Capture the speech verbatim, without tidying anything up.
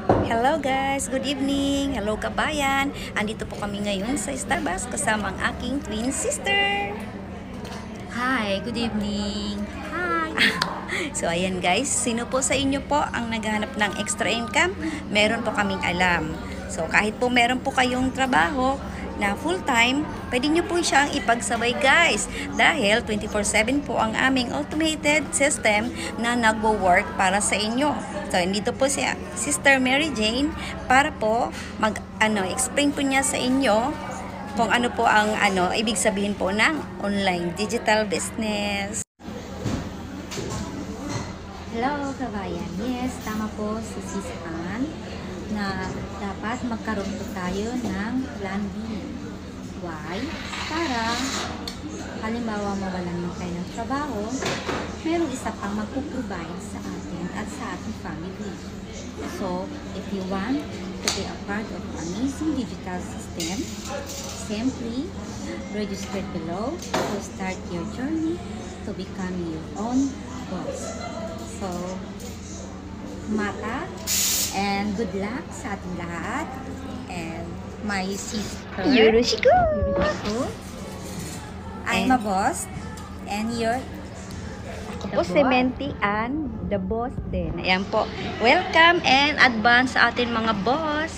Hello guys, good evening. Hello kabayan. Andito po kami ngayon sa Starbucks kasama ang aking twin sister. Hi, good evening. Hi. So ayan guys, sino po sa inyo po ang naghahanap ng extra income? Meron po kaming alam. So kahit po meron po kayong trabaho na full-time, pwede nyo po siyang ipagsabay guys. Dahil twenty-four seven po ang aming automated system na nagwo-work para sa inyo. So dito po si Sister Mary Jane para po mag ano, explain po niya sa inyo kung ano po ang ano ibig sabihin po ng online digital business. Hello, kabayan. Yes, tama po si Sis Ann na dapat magkaroon po tayo ng plan B. Why? Para halimbawa mawalan mo tayo ng trabaho, merong isa pang magpuprovide sa atin at sa ating family. So, if you want to be a part of amazing digital system, simply register below to start your journey to become your own boss. So, mata and good luck sa ating lahat. And my sister, Yoroshiku! Yoroshiku. I'm a boss. And you're Ako po si Menti and the boss din. Ayan po. Welcome and advance sa atin mga boss.